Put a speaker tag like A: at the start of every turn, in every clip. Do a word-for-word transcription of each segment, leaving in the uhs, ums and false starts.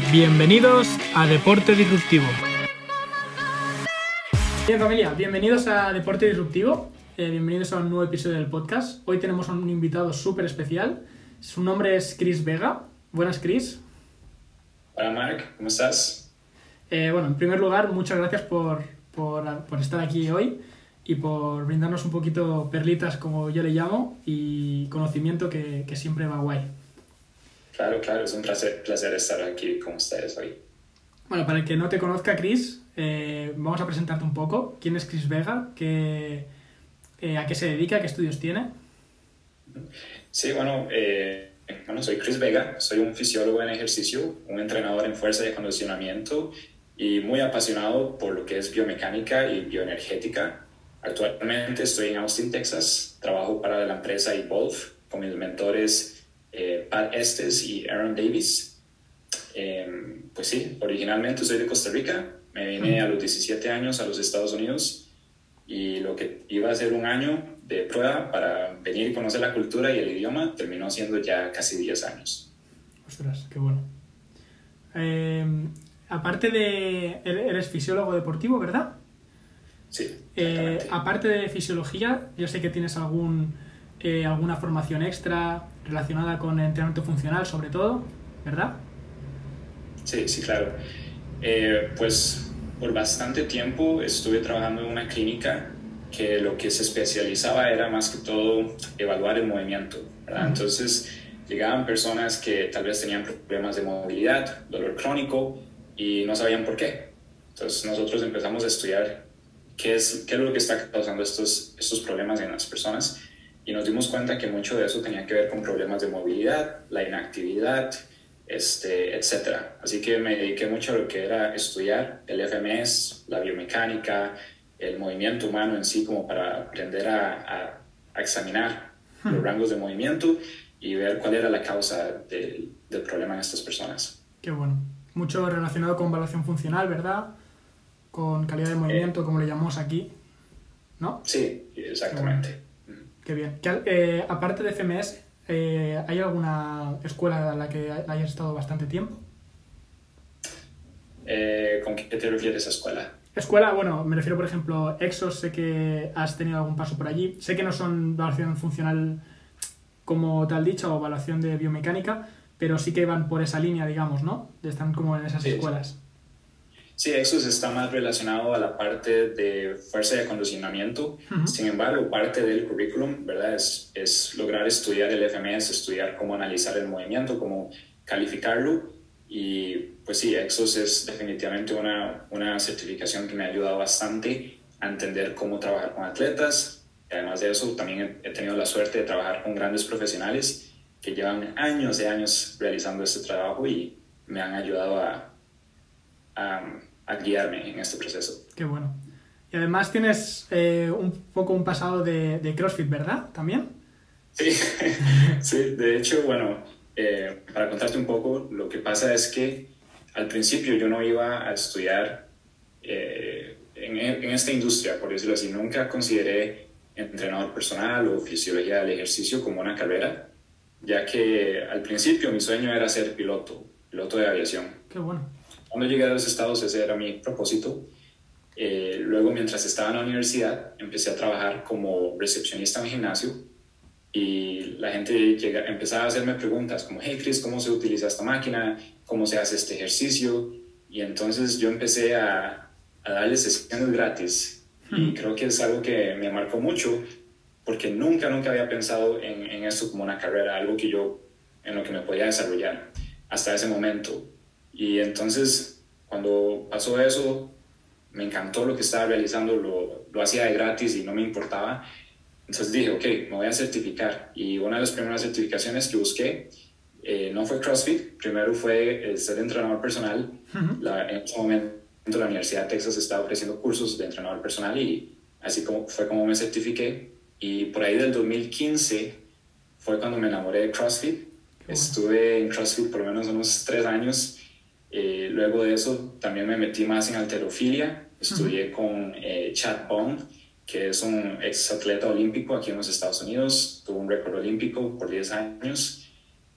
A: Bienvenidos a Deporte Disruptivo. Bien, familia, bienvenidos a Deporte Disruptivo. Eh, bienvenidos a un nuevo episodio del podcast. Hoy tenemos a un invitado súper especial. Su nombre es Chris Vega. Buenas, Chris.
B: Hola, Marc. ¿Cómo estás?
A: Eh, bueno, en primer lugar, muchas gracias por, por, por estar aquí hoy y por brindarnos un poquito perlitas, como yo le llamo, y conocimiento que, que siempre va guay.
B: Claro, claro, es un placer, placer estar aquí con ustedes hoy.
A: Bueno, para el que no te conozca, Chris, eh, vamos a presentarte un poco. ¿Quién es Chris Vega? ¿Qué, eh, ¿A qué se dedica? ¿Qué estudios tiene?
B: Sí, bueno, eh, bueno, soy Chris Vega, soy un fisiólogo en ejercicio, un entrenador en fuerza y acondicionamiento y muy apasionado por lo que es biomecánica y bioenergética. Actualmente estoy en Austin, Texas, trabajo para la empresa Evolve con mis mentores Eh, Pat Estes y Aaron Davis. Eh, pues sí, originalmente soy de Costa Rica, me vine a los diecisiete años a los Estados Unidos y lo que iba a ser un año de prueba para venir y conocer la cultura y el idioma terminó siendo ya casi diez años.
A: Ostras, qué bueno. Eh, aparte de... Eres fisiólogo deportivo, ¿verdad?
B: Sí.
A: Eh, aparte de fisiología, yo sé que tienes algún... Eh, alguna formación extra relacionada con el entrenamiento funcional, sobre todo, ¿verdad?
B: Sí, sí, claro. Eh, pues por bastante tiempo estuve trabajando en una clínica que lo que se especializaba era más que todo evaluar el movimiento, ¿verdad? Entonces llegaban personas que tal vez tenían problemas de movilidad, dolor crónico y no sabían por qué. Entonces nosotros empezamos a estudiar qué es, qué es lo que está causando estos, estos problemas en las personas. Y nos dimos cuenta que mucho de eso tenía que ver con problemas de movilidad, la inactividad, este, etcétera. Así que me dediqué mucho a lo que era estudiar el F M S, la biomecánica, el movimiento humano en sí, como para aprender a, a, a examinar hmm. los rangos de movimiento y ver cuál era la causa del, del problema en estas personas.
A: Qué bueno. Mucho relacionado con evaluación funcional, ¿verdad? Con calidad de movimiento, eh, como le llamamos aquí, ¿no?
B: Sí, exactamente.
A: Qué bien. ¿Qué, eh, aparte de F M S, eh, ¿hay alguna escuela en la que hayas estado bastante tiempo?
B: Eh, ¿Con qué te refieres a escuela?
A: Escuela, bueno, me refiero, por ejemplo, Exos, sé que has tenido algún paso por allí. Sé que no son evaluación funcional como tal dicha o evaluación de biomecánica, pero sí que van por esa línea, digamos, ¿no? Están como en esas
B: sí.
A: escuelas.
B: Sí, Exos está más relacionado a la parte de fuerza y acondicionamiento. Uh-huh. Sin embargo, parte del currículum, ¿verdad? Es, es lograr estudiar el F M S, estudiar cómo analizar el movimiento, cómo calificarlo. Y pues sí, Exos es definitivamente una, una certificación que me ha ayudado bastante a entender cómo trabajar con atletas. Y además de eso, también he tenido la suerte de trabajar con grandes profesionales que llevan años y años realizando este trabajo y me han ayudado a... a a guiarme en este proceso.
A: Qué bueno. Y además tienes eh, un poco un pasado de, de CrossFit, ¿verdad? ¿También?
B: Sí, sí, de hecho, bueno, eh, para contarte un poco, lo que pasa es que al principio yo no iba a estudiar eh, en, en esta industria, por decirlo así. Nunca consideré entrenador personal o fisiología del ejercicio como una carrera, ya que al principio mi sueño era ser piloto, piloto de aviación.
A: Qué bueno.
B: Cuando llegué a los Estados, ese era mi propósito. Eh, luego, mientras estaba en la universidad, empecé a trabajar como recepcionista en un gimnasio y la gente llega, empezaba a hacerme preguntas como, hey Chris, ¿cómo se utiliza esta máquina? ¿Cómo se hace este ejercicio? Y entonces yo empecé a, a darles sesiones gratis y creo que es algo que me marcó mucho porque nunca, nunca había pensado en, en esto como una carrera, algo que yo, en lo que me podía desarrollar hasta ese momento. Y entonces, cuando pasó eso, me encantó lo que estaba realizando, lo, lo hacía de gratis y no me importaba. Entonces dije, ok, me voy a certificar. Y una de las primeras certificaciones que busqué eh, no fue CrossFit, primero fue el ser entrenador personal. Uh-huh. La, en ese momento la Universidad de Texas estaba ofreciendo cursos de entrenador personal y así como, fue como me certifiqué. Y por ahí del dos mil quince fue cuando me enamoré de CrossFit. Uh-huh. Estuve en CrossFit por lo menos unos tres años. Eh, luego de eso también me metí más en halterofilia, estudié uh-huh. con eh, Chad Bond, que es un ex atleta olímpico aquí en los Estados Unidos, tuvo un récord olímpico por diez años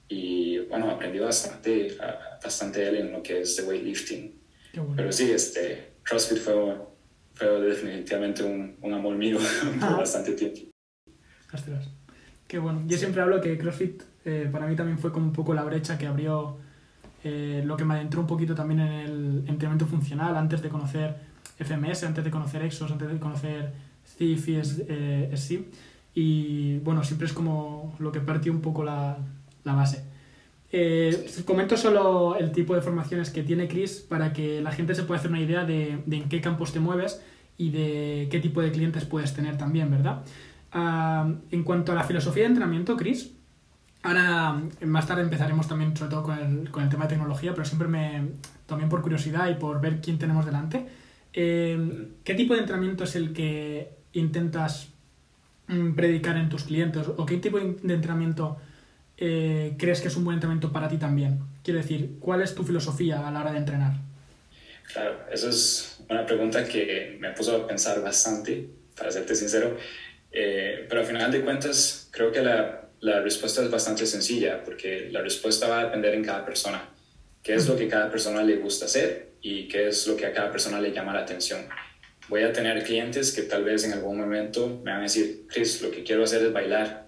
B: y bueno, aprendí bastante, bastante de él en lo que es de weightlifting.
A: Qué bueno.
B: Pero sí, este, CrossFit fue, fue definitivamente un, un amor mío por
A: Ah.
B: bastante tiempo.
A: Ostras, qué bueno. Yo
B: Sí.
A: siempre hablo que CrossFit eh, para mí también fue como un poco la brecha que abrió eh, lo que me adentró un poquito también en el entrenamiento funcional antes de conocer F M S, antes de conocer Exos, antes de conocer C I F y S I M. Y bueno, siempre es como lo que partió un poco la, la base. Eh, comento solo el tipo de formaciones que tiene Chris para que la gente se pueda hacer una idea de, de en qué campos te mueves y de qué tipo de clientes puedes tener también, ¿verdad? Uh, en cuanto a la filosofía de entrenamiento, Chris, ahora más tarde empezaremos también sobre todo con el, con el tema de tecnología, pero siempre me, también por curiosidad y por ver quién tenemos delante, eh, ¿qué tipo de entrenamiento es el que intentas mm, predicar en tus clientes? ¿O qué tipo de entrenamiento eh, crees que es un buen entrenamiento para ti también? Quiero decir, ¿cuál es tu filosofía a la hora de entrenar?
B: Claro, eso es una pregunta que me puso a pensar bastante, para serte sincero. Eh, pero al final de cuentas, creo que la, la respuesta es bastante sencilla, porque la respuesta va a depender en cada persona. ¿Qué es lo que cada persona le gusta hacer y qué es lo que a cada persona le llama la atención? Voy a tener clientes que tal vez en algún momento me van a decir, Chris, lo que quiero hacer es bailar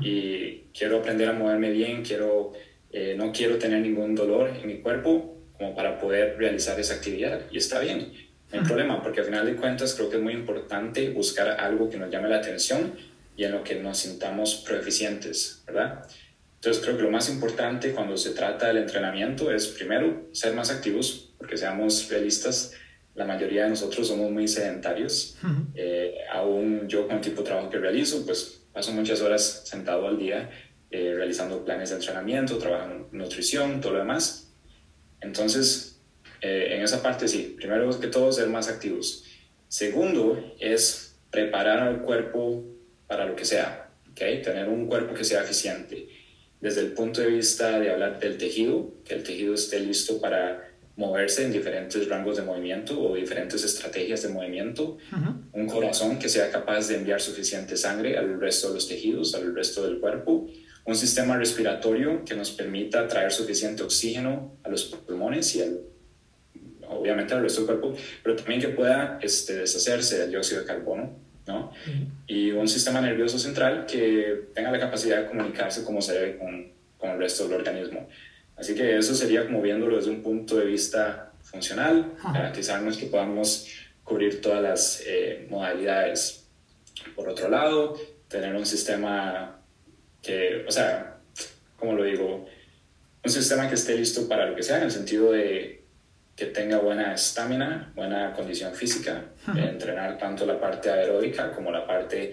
B: y quiero aprender a moverme bien, quiero, eh, no quiero tener ningún dolor en mi cuerpo como para poder realizar esa actividad. Y está bien. No hay problema, porque al final de cuentas creo que es muy importante buscar algo que nos llame la atención y en lo que nos sintamos proeficientes, ¿verdad? Entonces creo que lo más importante cuando se trata del entrenamiento es primero ser más activos, porque seamos realistas, la mayoría de nosotros somos muy sedentarios. Uh-huh. Eh, aún yo con el tipo de trabajo que realizo, pues paso muchas horas sentado al día eh, realizando planes de entrenamiento, trabajando en nutrición, todo lo demás. Entonces, Eh, en esa parte sí, primero que todo ser más activos. Segundo es preparar al cuerpo para lo que sea, ¿okay? Tener un cuerpo que sea eficiente. Desde el punto de vista de hablar del tejido, que el tejido esté listo para moverse en diferentes rangos de movimiento o diferentes estrategias de movimiento. Uh-huh. Un corazón que sea capaz de enviar suficiente sangre al resto de los tejidos, al resto del cuerpo. Un sistema respiratorio que nos permita traer suficiente oxígeno a los pulmones y al obviamente al resto del cuerpo, pero también que pueda este, deshacerse del dióxido de carbono, ¿no? Uh-huh. Y un sistema nervioso central que tenga la capacidad de comunicarse como se debe con, con el resto del organismo. Así que eso sería como viéndolo desde un punto de vista funcional, uh-huh. garantizarnos que podamos cubrir todas las eh, modalidades. Por otro lado, tener un sistema que, o sea, ¿cómo lo digo? Un sistema que esté listo para lo que sea, en el sentido de que tenga buena estamina, buena condición física, uh-huh. de entrenar tanto la parte aeróbica como la parte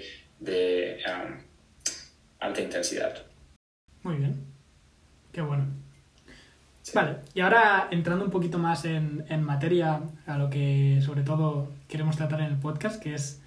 B: de um, alta intensidad.
A: Muy bien, qué bueno. Sí. Vale, y ahora entrando un poquito más en, en materia, a lo que sobre todo queremos tratar en el podcast, que es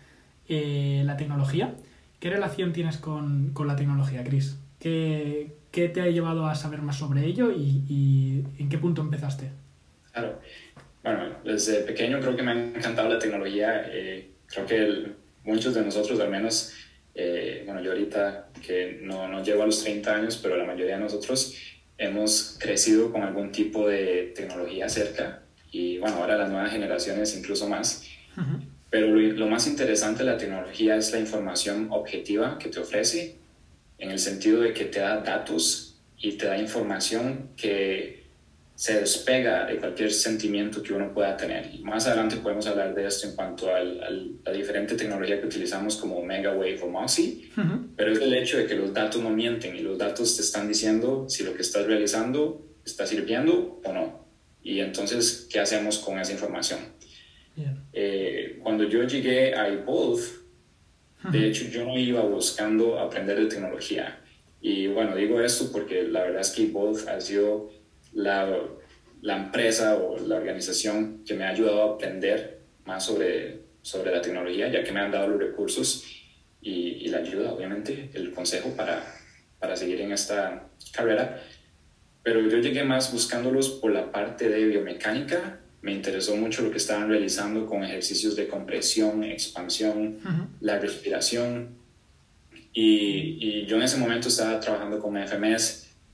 A: eh, la tecnología. ¿Qué relación tienes con, con la tecnología, Chris? ¿Qué, ¿Qué te ha llevado a saber más sobre ello y, y en qué punto empezaste?
B: Claro. Bueno, desde pequeño creo que me ha encantado la tecnología. Eh, creo que el, muchos de nosotros, al menos, eh, bueno, yo ahorita que no, no llego a los treinta años, pero la mayoría de nosotros hemos crecido con algún tipo de tecnología cerca. Y bueno, ahora las nuevas generaciones incluso más. Uh-huh. Pero lo, lo más interesante de la tecnología es la información objetiva que te ofrece, en el sentido de que te da datos y te da información que se despega de cualquier sentimiento que uno pueda tener. Y más adelante podemos hablar de esto en cuanto a la diferente tecnología que utilizamos como Megawave o Moxie, uh-huh. pero es el hecho de que los datos no mienten y los datos te están diciendo si lo que estás realizando está sirviendo o no. Y entonces, ¿qué hacemos con esa información? Yeah. Eh, cuando yo llegué a Evolve, uh-huh. de hecho yo no iba buscando aprender de tecnología. Y bueno, digo esto porque la verdad es que Evolve ha sido La, la empresa o la organización que me ha ayudado a aprender más sobre, sobre la tecnología, ya que me han dado los recursos y, y la ayuda, obviamente, el consejo para, para seguir en esta carrera. Pero yo llegué más buscándolos por la parte de biomecánica. Me interesó mucho lo que estaban realizando con ejercicios de compresión, expansión, uh-huh. la respiración. Y, y yo en ese momento estaba trabajando con F M S.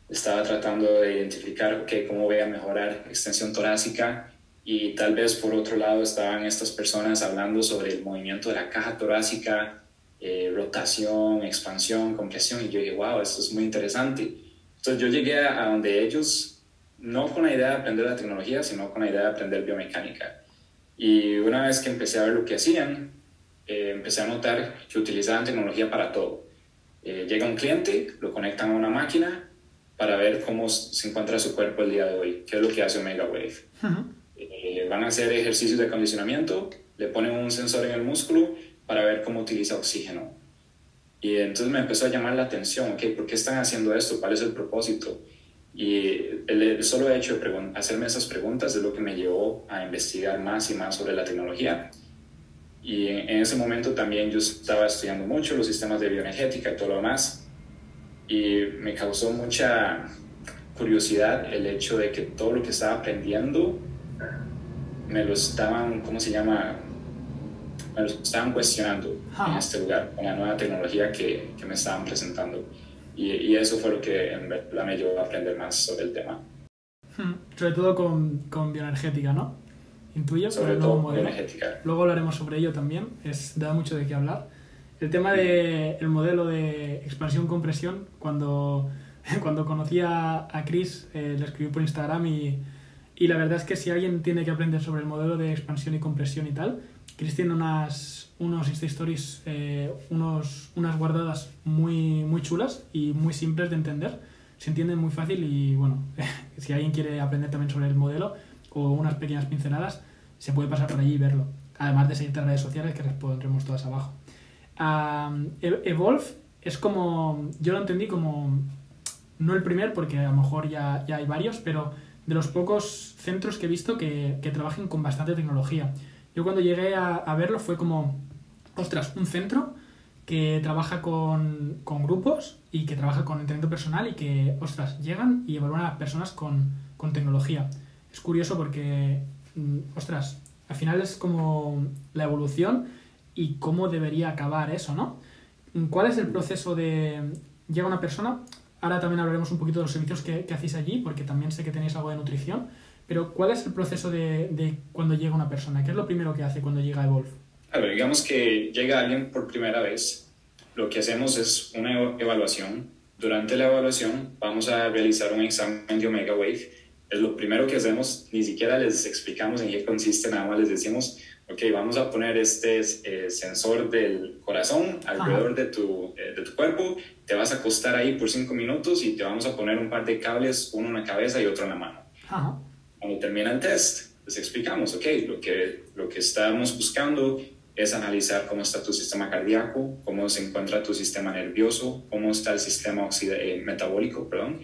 B: estaba tratando de identificar, ok, cómo voy a mejorar extensión torácica, y tal vez por otro lado estaban estas personas hablando sobre el movimiento de la caja torácica, eh, rotación, expansión, compresión, y yo dije, wow, esto es muy interesante. Entonces yo llegué a, a donde ellos, no con la idea de aprender la tecnología, sino con la idea de aprender biomecánica. Y una vez que empecé a ver lo que hacían, eh, empecé a notar que utilizaban tecnología para todo. Eh, llega un cliente, lo conectan a una máquina para ver cómo se encuentra su cuerpo el día de hoy, qué es lo que hace Omega Wave. Uh-huh. Eh, van a hacer ejercicios de acondicionamiento, le ponen un sensor en el músculo para ver cómo utiliza oxígeno. Y entonces me empezó a llamar la atención, okay, ¿por qué están haciendo esto? ¿Cuál es el propósito? Y el, el solo hecho de hacerme esas preguntas es lo que me llevó a investigar más y más sobre la tecnología. Y en, en ese momento también yo estaba estudiando mucho los sistemas de bioenergética y todo lo demás. Y me causó mucha curiosidad el hecho de que todo lo que estaba aprendiendo me lo estaban, ¿cómo se llama? Me lo estaban cuestionando ah. en este lugar, con la nueva tecnología que, que me estaban presentando. Y, y eso fue lo que en verdad me llevó a aprender más sobre el tema.
A: Hmm. Sobre todo con, con bioenergética, ¿no? Intuyo,
B: sobre
A: el
B: todo
A: nuevo modelo.
B: Bioenergética.
A: Luego hablaremos sobre ello también, es, da mucho de qué hablar. El tema del de modelo de expansión-compresión, cuando, cuando conocí a, a Chris, eh, le escribí por Instagram y, y la verdad es que si alguien tiene que aprender sobre el modelo de expansión y compresión y tal, Chris tiene unas, unos Insta Stories, eh, unos, unas guardadas muy, muy chulas y muy simples de entender. Se entienden muy fácil y bueno, si alguien quiere aprender también sobre el modelo o unas pequeñas pinceladas, se puede pasar por allí y verlo. Además de seguirte en redes sociales, que les pondremos todas abajo. Um, Evolve es como, yo lo entendí como, no el primer, porque a lo mejor ya, ya hay varios, pero de los pocos centros que he visto que, que trabajen con bastante tecnología. Yo cuando llegué a, a verlo fue como, ostras, un centro que trabaja con, con grupos y que trabaja con entrenamiento personal y que, ostras, llegan y evalúan a las personas con, con tecnología. Es curioso porque, ostras, al final es como la evolución y cómo debería acabar eso, ¿no? ¿Cuál es el proceso de... Llega una persona, ahora también hablaremos un poquito de los servicios que, que hacéis allí, porque también sé que tenéis algo de nutrición, pero ¿cuál es el proceso de, de cuando llega una persona? ¿Qué es lo primero que hace cuando llega a Evolve?
B: Claro, digamos que llega alguien por primera vez, lo que hacemos es una evaluación. Durante la evaluación vamos a realizar un examen de Omega Wave. Es lo primero que hacemos, ni siquiera les explicamos en qué consiste, nada más les decimos, ok, vamos a poner este eh, sensor del corazón alrededor de tu, eh, de tu cuerpo, te vas a acostar ahí por cinco minutos y te vamos a poner un par de cables, uno en la cabeza y otro en la mano. Ajá. Cuando termina el test, les explicamos, ok, lo que, lo que estamos buscando es analizar cómo está tu sistema cardíaco, cómo se encuentra tu sistema nervioso, cómo está el sistema eh, metabólico, perdón,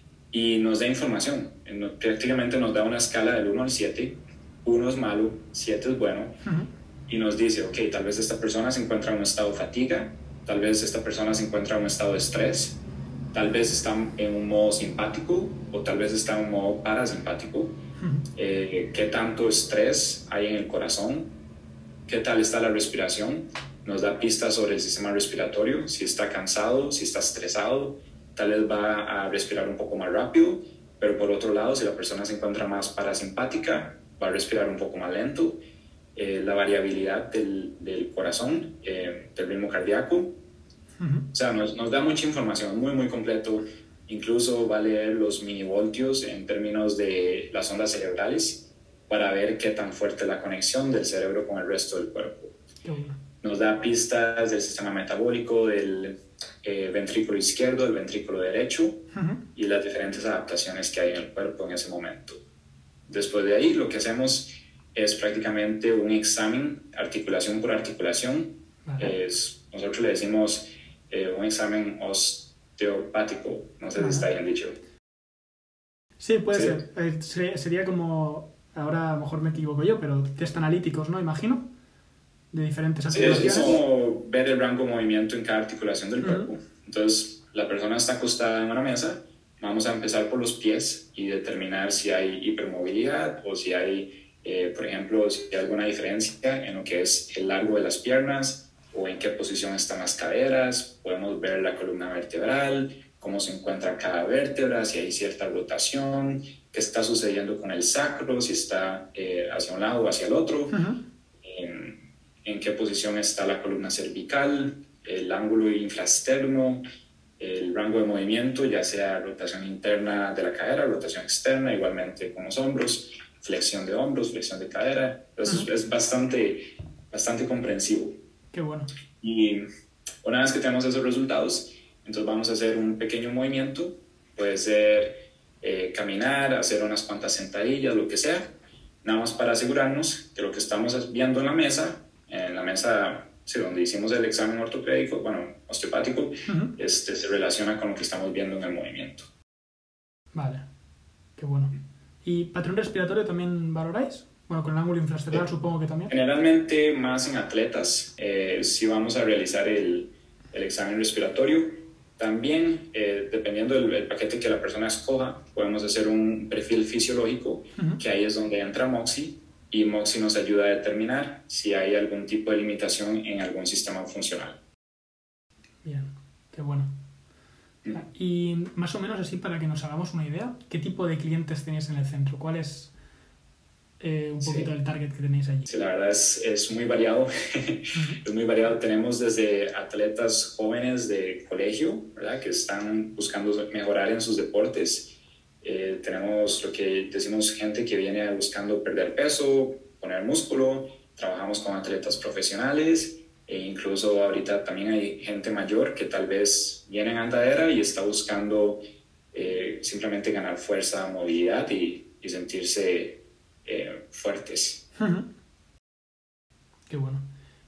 B: y nos da información. Prácticamente nos da una escala del uno al siete. uno es malo, siete es bueno, uh-huh. y nos dice, ok, tal vez esta persona se encuentra en un estado de fatiga, tal vez esta persona se encuentra en un estado de estrés, tal vez está en un modo simpático o tal vez está en un modo parasimpático, uh-huh. eh, qué tanto estrés hay en el corazón, qué tal está la respiración, nos da pistas sobre el sistema respiratorio, si está cansado, si está estresado, tal vez va a respirar un poco más rápido, pero por otro lado, si la persona se encuentra más parasimpática, va a respirar un poco más lento, eh, la variabilidad del, del corazón, eh, del ritmo cardíaco. Uh-huh. O sea, nos, nos da mucha información, muy, muy completo. Incluso va a leer los milivoltios en términos de las ondas cerebrales para ver qué tan fuerte es la conexión del cerebro con el resto del cuerpo. Uh-huh. Nos da pistas del sistema metabólico, del eh, ventrículo izquierdo, del ventrículo derecho, uh-huh. y las diferentes adaptaciones que hay en el cuerpo en ese momento. Después de ahí, lo que hacemos es prácticamente un examen, articulación por articulación. Uh-huh. Es, nosotros le decimos eh, un examen osteopático, no sé uh-huh. si está bien dicho.
A: Sí, puede ¿Sí? ser. Eh, sería, sería como, ahora a lo mejor me equivoco yo, pero test analíticos, ¿no? Imagino, de diferentes articulaciones.
B: Sí, es como ver el rango de movimiento en cada articulación del uh-huh. cuerpo. Entonces, la persona está acostada en una mesa. Vamos a empezar por los pies y determinar si hay hipermovilidad o si hay, eh, por ejemplo, si hay alguna diferencia en lo que es el largo de las piernas o en qué posición están las caderas. Podemos ver la columna vertebral, cómo se encuentra cada vértebra, si hay cierta rotación, qué está sucediendo con el sacro, si está eh, hacia un lado o hacia el otro,
A: Uh-huh.
B: en, en qué posición está la columna cervical, el ángulo infraesterno, el rango de movimiento, ya sea rotación interna de la cadera, rotación externa, igualmente con los hombros, flexión de hombros, flexión de cadera. Entonces uh-huh. es bastante, bastante comprensivo.
A: Qué bueno.
B: Y una vez que tenemos esos resultados, entonces vamos a hacer un pequeño movimiento, puede ser eh, caminar, hacer unas cuantas sentadillas, lo que sea, nada más para asegurarnos que lo que estamos viendo en la mesa, en la mesa sí, donde hicimos el examen ortopédico, bueno, osteopático, uh-huh. este, se relaciona con lo que estamos viendo en el movimiento.
A: Vale, qué bueno. ¿Y patrón respiratorio también valoráis? Bueno, con el ángulo infrasternal eh, supongo que también.
B: Generalmente más en atletas, eh, si vamos a realizar el, el examen respiratorio. También, eh, dependiendo del, del paquete que la persona escoja, podemos hacer un perfil fisiológico, uh-huh. que ahí es donde entra Moxy, y Moxy nos ayuda a determinar si hay algún tipo de limitación en algún sistema funcional.
A: Bien, qué bueno. Mm. Y más o menos así, para que nos hagamos una idea, ¿qué tipo de clientes tenéis en el centro? ¿Cuál es eh, un poquito sí. el target que tenéis allí?
B: Sí, la verdad es, es muy variado. Uh-huh. Es muy variado. Tenemos desde atletas jóvenes de colegio, ¿verdad?, que están buscando mejorar en sus deportes. Eh, tenemos lo que decimos gente que viene buscando perder peso, poner músculo. Trabajamos con atletas profesionales e incluso ahorita también hay gente mayor que tal vez viene en andadera y está buscando eh, simplemente ganar fuerza, movilidad y, y sentirse eh, fuertes.
A: Uh-huh. Qué bueno.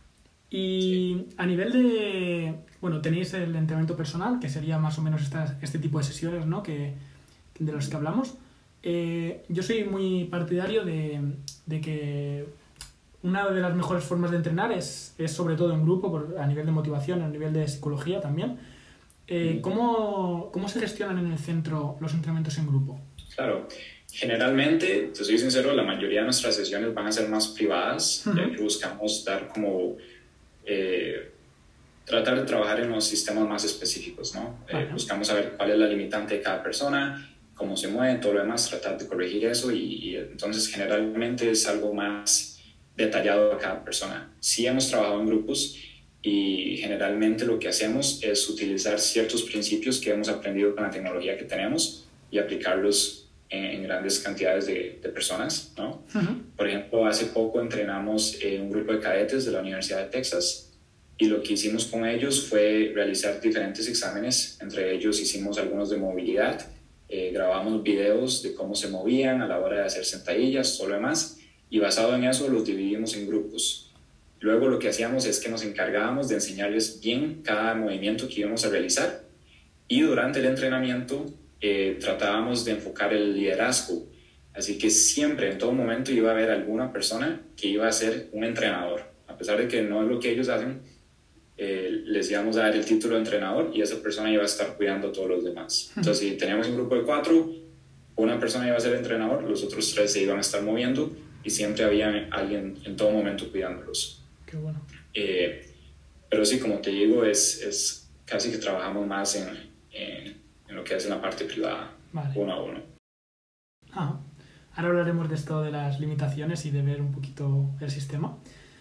A: Y sí. A nivel de... Bueno, tenéis el entrenamiento personal, que sería más o menos esta, este tipo de sesiones, ¿no?, que, de los que hablamos. Eh, yo soy muy partidario de, de que una de las mejores formas de entrenar es, es sobre todo en grupo, por, a nivel de motivación, a nivel de psicología también. Eh, ¿cómo, ¿Cómo se gestionan en el centro los entrenamientos en grupo?
B: Claro. Generalmente, te soy sincero, la mayoría de nuestras sesiones van a ser más privadas, uh-huh. ya que buscamos dar como... Eh, tratar de trabajar en los sistemas más específicos, ¿no? Uh-huh. Eh, buscamos saber cuál es la limitante de cada persona, cómo se mueve, todo lo demás, tratar de corregir eso y, y entonces generalmente es algo más detallado a cada persona. Sí hemos trabajado en grupos y generalmente lo que hacemos es utilizar ciertos principios que hemos aprendido con la tecnología que tenemos y aplicarlos en, en grandes cantidades de, de personas, ¿no? Uh-huh. Por ejemplo, hace poco entrenamos eh, un grupo de cadetes de la Universidad de Texas y lo que hicimos con ellos fue realizar diferentes exámenes. Entre ellos hicimos algunos de movilidad, eh, grabamos videos de cómo se movían a la hora de hacer sentadillas, todo lo demás, y basado en eso los dividimos en grupos. Luego lo que hacíamos es que nos encargábamos de enseñarles bien cada movimiento que íbamos a realizar y durante el entrenamiento eh, tratábamos de enfocar el liderazgo. Así que siempre, en todo momento, iba a haber alguna persona que iba a ser un entrenador. A pesar de que no es lo que ellos hacen, eh, les íbamos a dar el título de entrenador y esa persona iba a estar cuidando a todos los demás. Entonces, si teníamos un grupo de cuatro, una persona iba a ser entrenador, los otros tres se iban a estar moviendo y siempre había alguien en todo momento cuidándolos.
A: Qué bueno.
B: Eh, pero sí, como te digo, es, es casi que trabajamos más en, en, en lo que es en la parte privada, vale. uno a uno.
A: Ah, ahora hablaremos de esto de las limitaciones y de ver un poquito el sistema.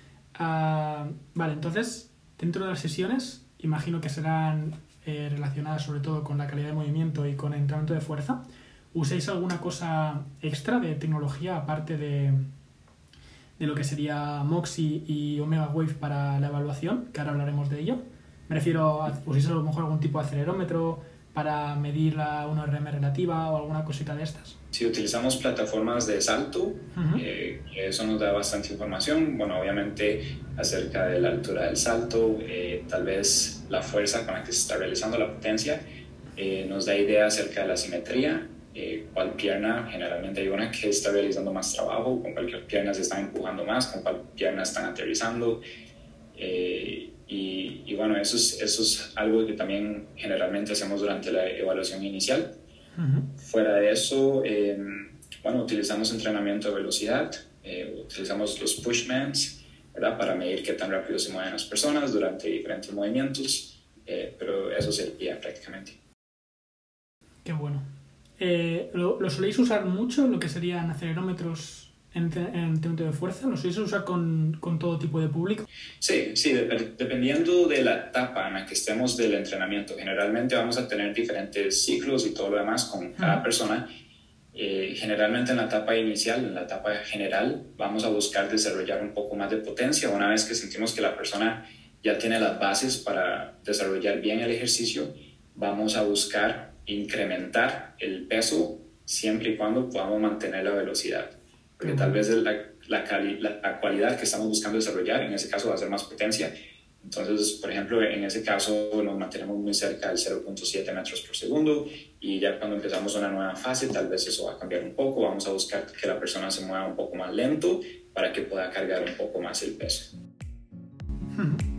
A: Uh, vale, entonces, dentro de las sesiones, imagino que serán eh, relacionadas sobre todo con la calidad de movimiento y con el entrenamiento de fuerza. ¿Usáis alguna cosa extra de tecnología aparte de, de lo que sería Moxy y Omega Wave para la evaluación? Que ahora hablaremos de ello. Me refiero a, ¿usáis a lo mejor algún tipo de acelerómetro para medir la uno R M relativa o alguna cosita de estas?
B: Sí, utilizamos plataformas de salto, uh-huh. eh, eso nos da bastante información, bueno, obviamente acerca de la altura del salto, eh, tal vez la fuerza con la que se está realizando la potencia, eh, nos da idea acerca de la simetría, eh, cuál pierna, generalmente hay una que está realizando más trabajo, con cuál pierna se están empujando más, con cuál pierna están aterrizando, eh, y, y bueno, eso es, eso es algo que también generalmente hacemos durante la evaluación inicial. Uh-huh. Fuera de eso, eh, bueno, utilizamos entrenamiento de velocidad, eh, utilizamos los pushmans, ¿verdad?, para medir qué tan rápido se mueven las personas durante diferentes movimientos, eh, pero eso sería prácticamente.
A: Qué bueno. Eh, ¿lo, ¿Lo soléis usar mucho, lo que serían acelerómetros en, en entrenamiento de fuerza? ¿Lo soléis usar con, con todo tipo de público?
B: Sí, sí, de, dependiendo de la etapa en la que estemos del entrenamiento. Generalmente vamos a tener diferentes ciclos y todo lo demás con cada uh-huh. persona. Eh, generalmente en la etapa inicial, en la etapa general, vamos a buscar desarrollar un poco más de potencia. Una vez que sentimos que la persona ya tiene las bases para desarrollar bien el ejercicio, vamos a buscar incrementar el peso siempre y cuando podamos mantener la velocidad. Porque tal vez la, la, cali, la, la cualidad que estamos buscando desarrollar, en ese caso va a ser más potencia. Entonces, por ejemplo, en ese caso nos mantenemos muy cerca del cero punto siete metros por segundo y ya cuando empezamos una nueva fase, tal vez eso va a cambiar un poco. Vamos a buscar que la persona se mueva un poco más lento para que pueda cargar un poco más el peso.